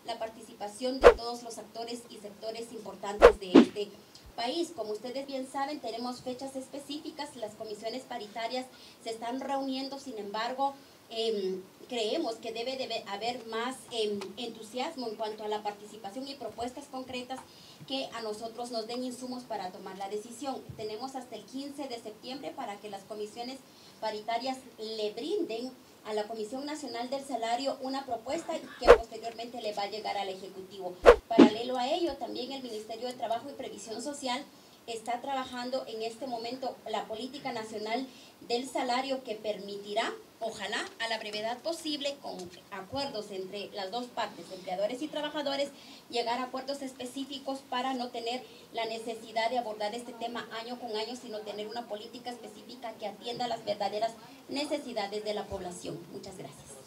la participación de todos los actores y sectores importantes de este país. Como ustedes bien saben, tenemos fechas específicas, las comisiones paritarias se están reuniendo, sin embargo, creemos que debe haber más entusiasmo en cuanto a la participación y propuestas concretas que a nosotros nos den insumos para tomar la decisión. Tenemos hasta el 15 de septiembre para que las comisiones paritarias le brinden a la Comisión Nacional del Salario una propuesta que posteriormente le va a llegar al Ejecutivo. Paralelo a ello, también el Ministerio de Trabajo y Previsión Social está trabajando en este momento la política nacional del salario que permitirá, ojalá a la brevedad posible, con acuerdos entre las dos partes, empleadores y trabajadores, llegar a acuerdos específicos para no tener la necesidad de abordar este tema año con año, sino tener una política específica que atienda las verdaderas necesidades de la población. Muchas gracias.